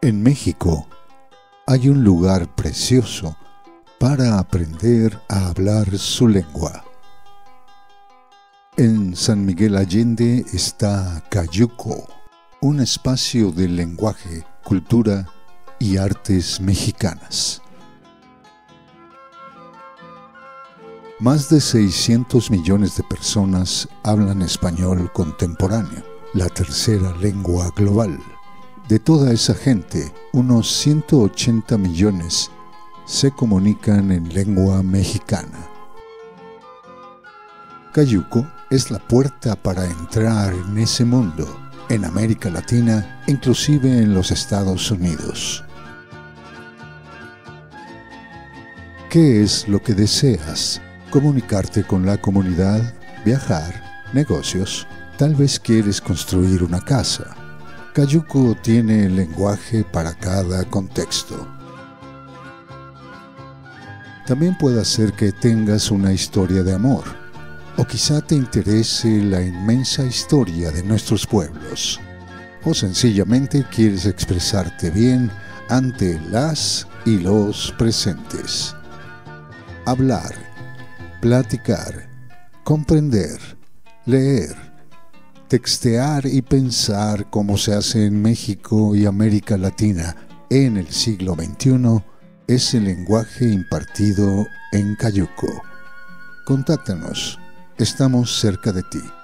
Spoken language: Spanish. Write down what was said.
En México hay un lugar precioso para aprender a hablar su lengua. En San Miguel Allende está Cayuco, un espacio de lenguaje, cultura y artes mexicanas. Más de 600 millones de personas hablan español contemporáneo, la tercera lengua global. De toda esa gente, unos 180 millones se comunican en lengua mexicana. Cayuco es la puerta para entrar en ese mundo, en América Latina, inclusive en los Estados Unidos. ¿Qué es lo que deseas? ¿Comunicarte con la comunidad? ¿Viajar? ¿Negocios? Tal vez quieres construir una casa. Cayuco tiene lenguaje para cada contexto. También puede ser que tengas una historia de amor, o quizá te interese la inmensa historia de nuestros pueblos, o sencillamente quieres expresarte bien ante las y los presentes. Hablar, platicar, comprender, leer, textear y pensar como se hace en México y América Latina en el siglo XXI es el lenguaje impartido en Cayuco. Contáctanos, estamos cerca de ti.